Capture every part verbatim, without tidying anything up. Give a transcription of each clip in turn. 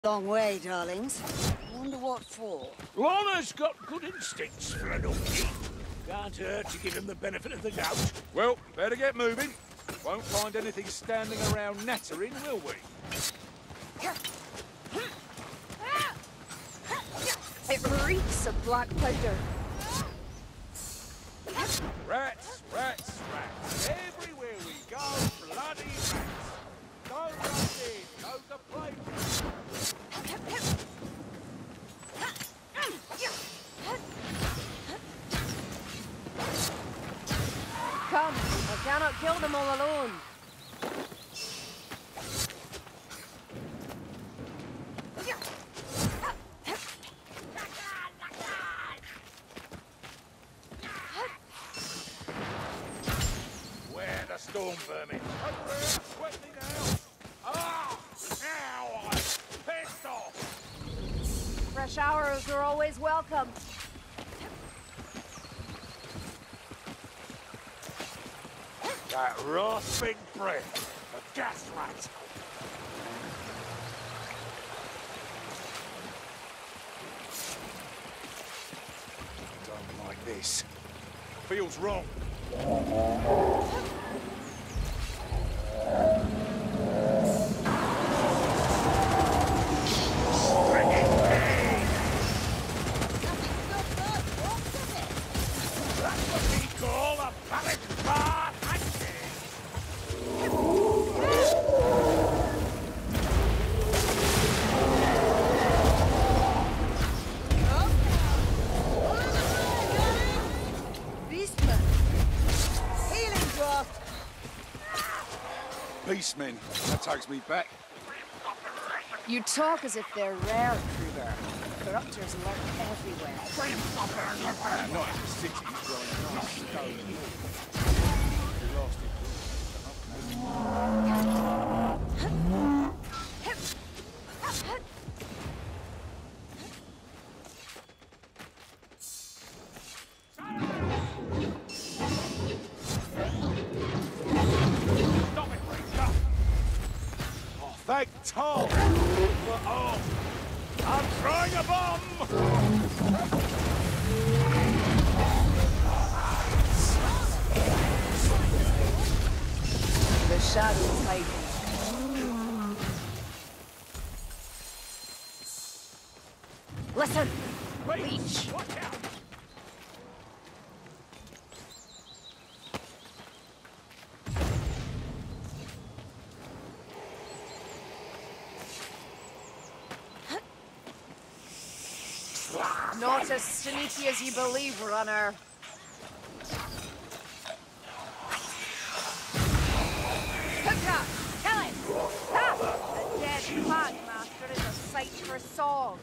Long way, darlings. Wonder what for? Lorna's got good instincts for an unkie. Can't hurt to give him the benefit of the doubt. Well, better get moving. Won't find anything standing around nattering, will we? It reeks of black powder. Rats, rats, rats. Everywhere we go, bloody rats. Go Rusty, go the place. Come, I cannot kill them all alone. Where the storm vermin? Over here, quickly now. Ah! Now I'm pissed off. Fresh arrows are always welcome. That rasping breath, a gas rat. Don't like this. Feels wrong. That's what we call a pallet bar hunting. Beastman! Healing draft! Beastmen, that takes me back. You talk as if they're rare, Kruger. Corruptors lurk everywhere. Not in the city, growing nice stone wall. We lost Stop it, Ranger! Oh, thank Tom! Oh, I'm throwing a bomb! The shadows hide me. Listen! Reach! Watch out! Not as sneaky as you believe, runner. Hookah! Kill him! Ha! A dead pack master is a sight for song.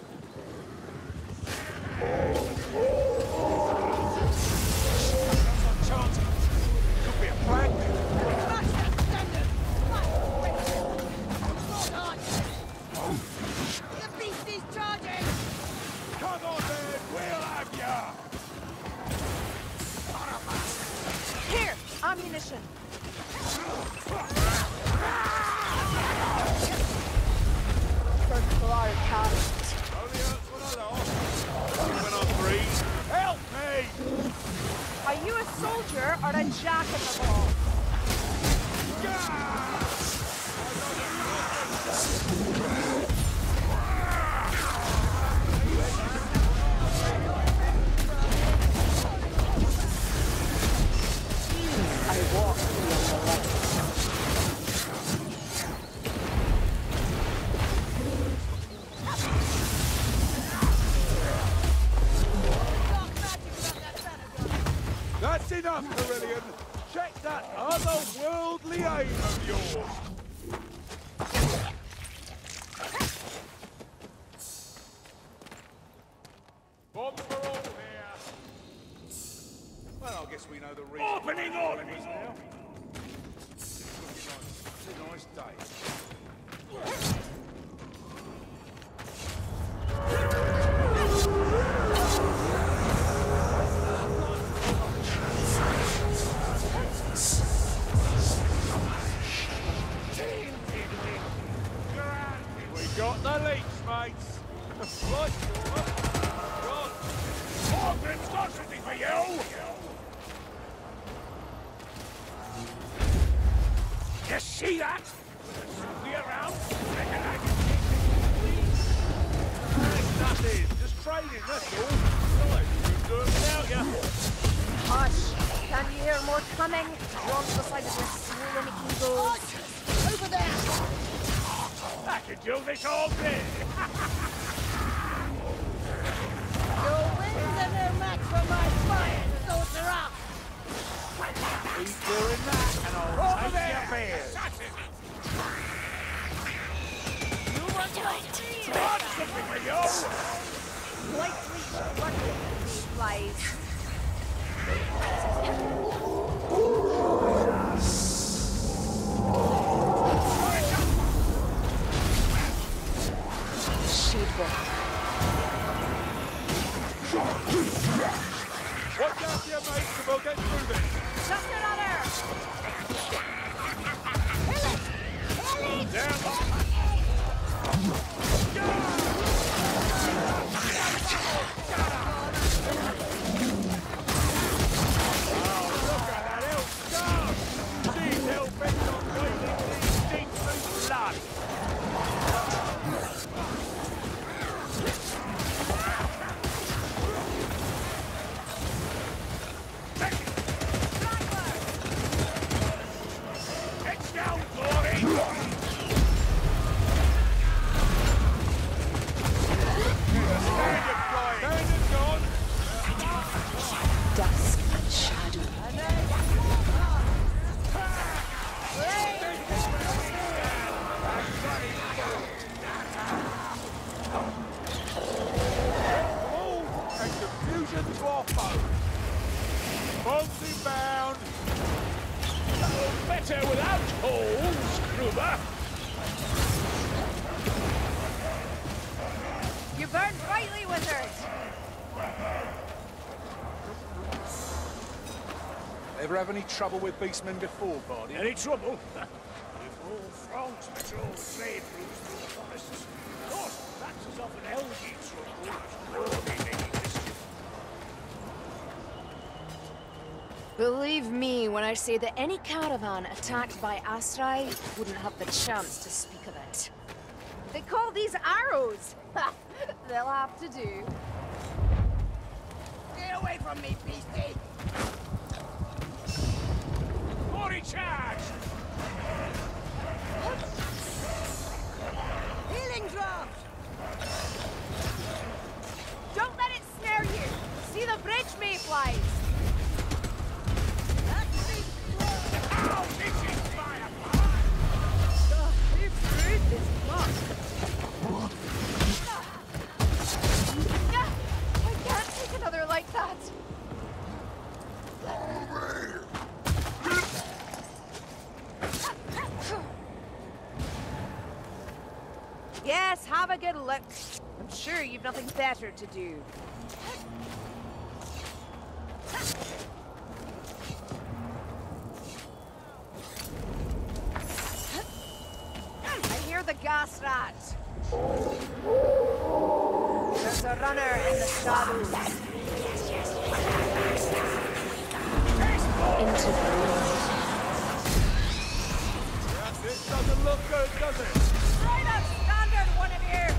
Chanting. Could be a flag. The beast is charging! Come on then, we'll have ya! Here! Ammunition! Purple our cannons. Only hurts when I lost. When I'm free. Help me! Are you a soldier or a jack in the ball? I walk beyond the light. That's enough, Carillion. Check that otherworldly aim of yours. Bombs for all here. Well, I guess we know the reason. Opening orders now. It's looking like a nice day. Got the leech, mate. mates. Right, right. Morgan's got something for you! You see that? Be around. Reckon I can There's nothing. Just trading, that's all. Right, you can do it without you. Hush! Can you hear more coming? You're on the side of your swollen eagles. Over there! I could do this all day. Your winds are no match for my fire, sorcerer! Keep doing that, and I'll Over take there! your beers. You want to do Got something for you! Lightly struggling these flies. Watch out for your mates, and we'll get through this. Just another! Look at that elf scarf! She's hell-bent on wading these deep blue blood. It's down, Glory! Stand it, flying! Stand it, gone! Dusk and shadow. All and confusion to our foe. Bonds inbound. Better without holes, Kruber. You burned brightly, wizard! Ever have any trouble with beastmen before, Barney? Any trouble? We've all frogs patrol trade routes through the forests. Of course, that's as often elgy trouble as roaming any mischief. Believe me when I say that any caravan attacked by Astrai wouldn't have the chance to speak of it. They call these arrows! They'll have to do. Get away from me, beastie! Glory charge! Healing draft! Don't let it snare you! See the bridge, mayflies! That's me! Ow! This is fire! Oh, who brewed this muck? I can't take another like that! Yes, have a good look. I'm sure you've nothing better to do. I hear the gas rat. There's a runner in the shadows. Into the room. This doesn't look good, does it? Right up standard, one of you!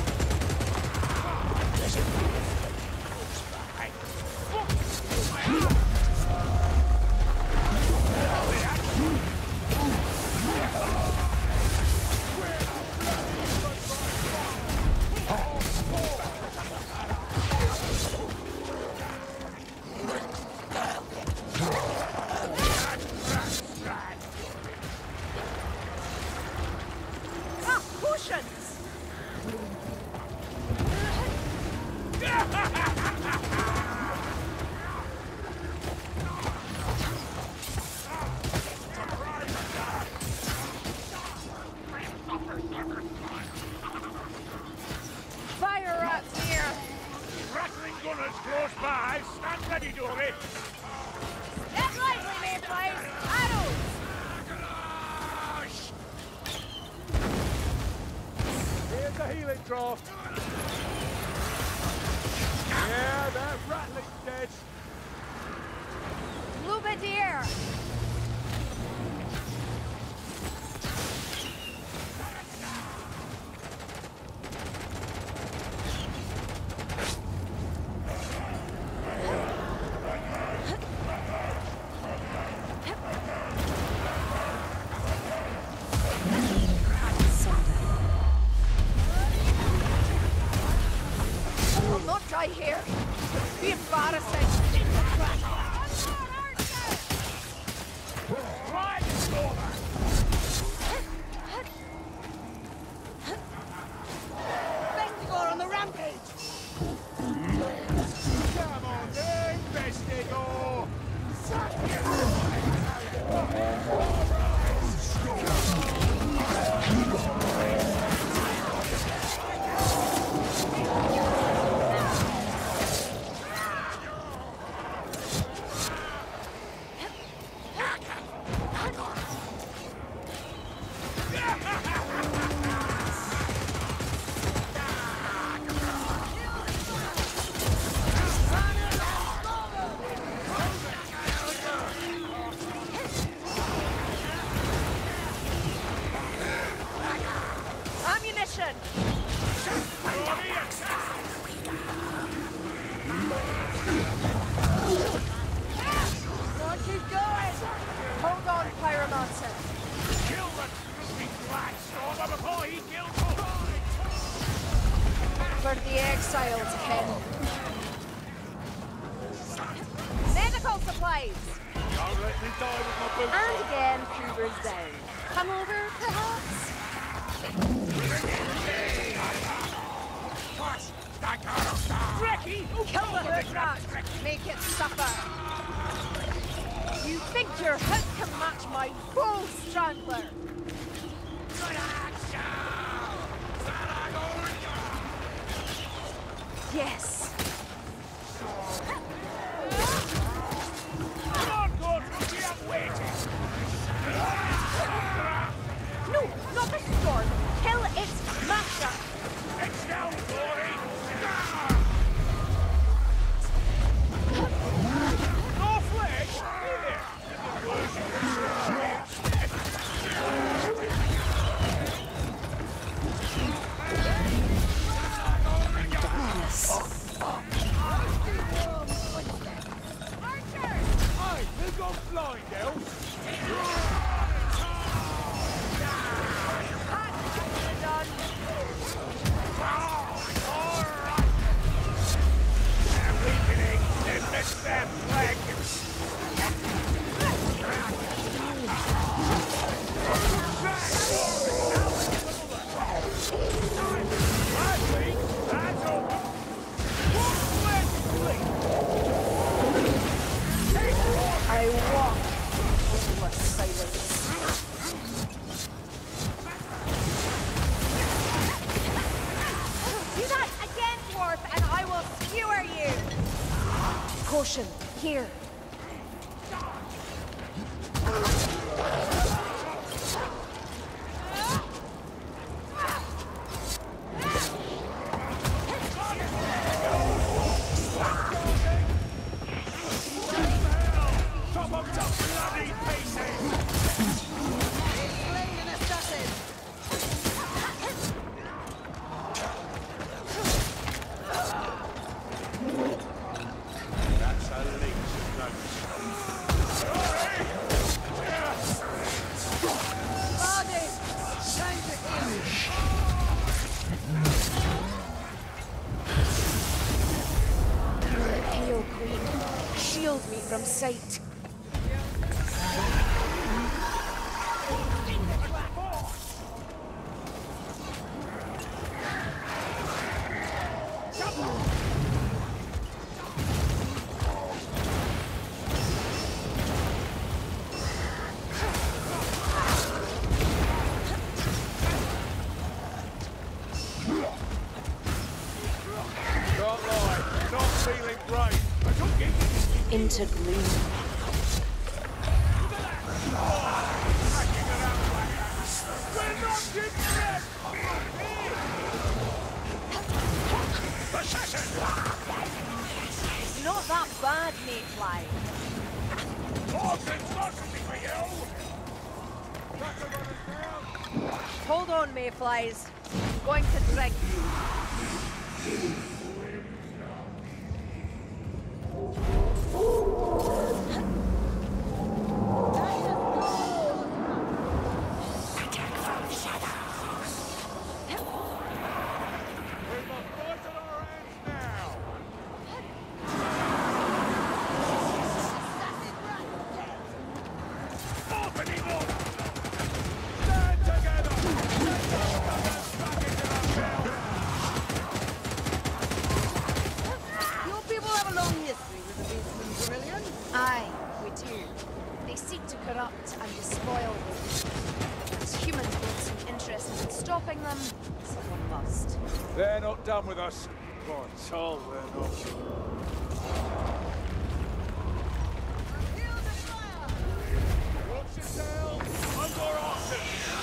Ah, potions! Fire rats here! Rattling gunners close by. Stand ready, Dory. Get lively, mayflies! Arrows! Here There's a healing draft. Yeah, that ratling's dead. Lubadier! Will not die here. Be embarrassing. Right, Stormer! Ventigor on the rampage! Come on, then, Vestigor! Ammunition! Go on, keep going! Hold on, Pyromancer. Kill the droopy black Stormer before he kills us! For the exiles, Ken. Medical supplies! Don't let me die with my boots And on. again, Hoover's down. Come over, perhaps? Drecky! Kill the hood rat! Make it suffer! You think your hook can match my bull strangler? Yes. Come on, Gordon! We have waited! No, not the storm. Kill its master. It's down, Glory! North leg? Here! Hey, who got blind, elf? They're weakening! They missed their flank! Bradley, that's open! What's left, I walk in silence. Do that again, dwarf, and I will skewer you. Caution, here. Top of the bloody pieces! Slain an assassin! That's a leech of notice. Body! Time to heal! Hail, Queen. Shield me from sight. Can't lie, not feeling great. Into gloom. We're not getting bad, mayfly. Orphan's got something for you! Hold on, mayflies. I'm going to drink. Aye, we do. They seek to corrupt and despoil them. As humans don't seem interested in stopping them, someone must. They're not done with us. God, Sol, they're not. Watch yourself! Under Austin!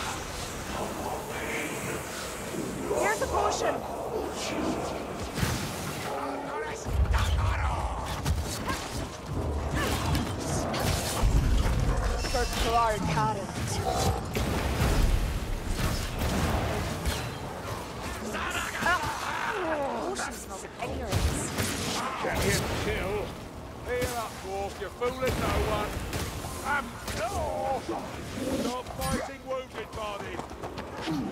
Here's a potion. Circular current. Potion smells of ignorance. Get him killed. Heal up, dwarf. You're fooling no one. Um, no! Stop fighting wounded bodies.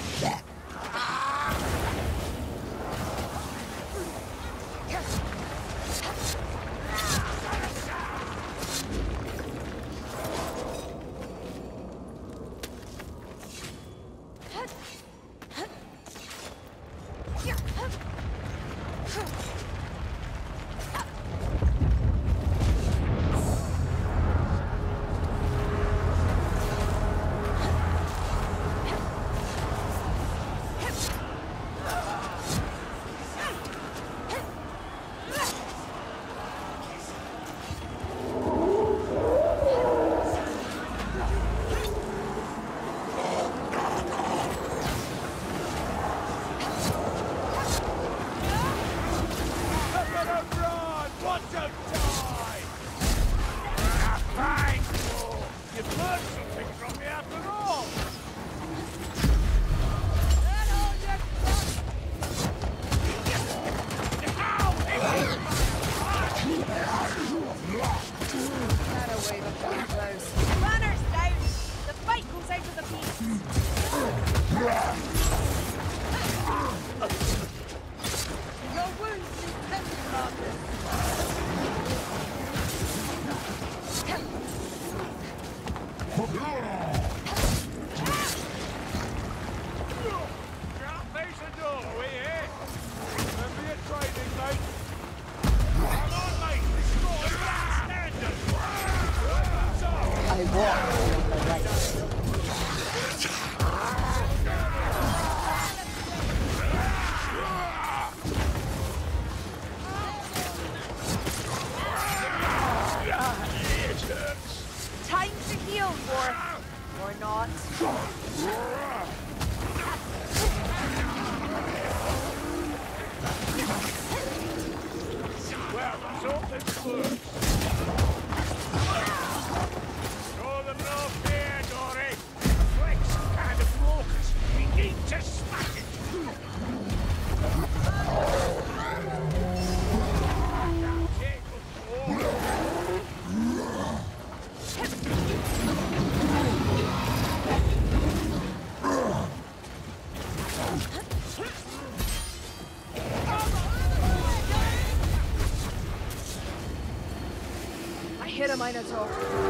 Hit a Minotaur.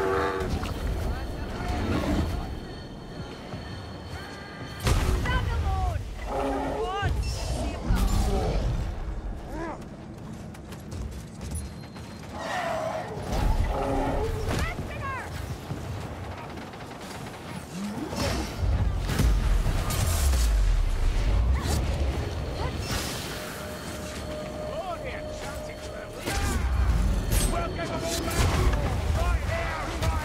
Stand alone! One! Save them! Welcome aboard! Right here, right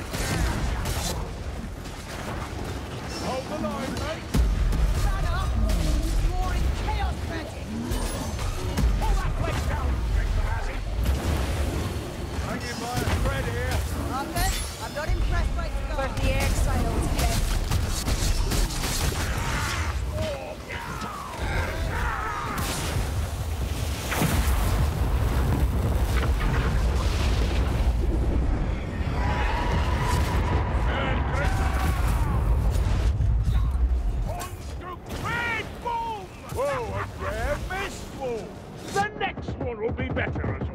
better as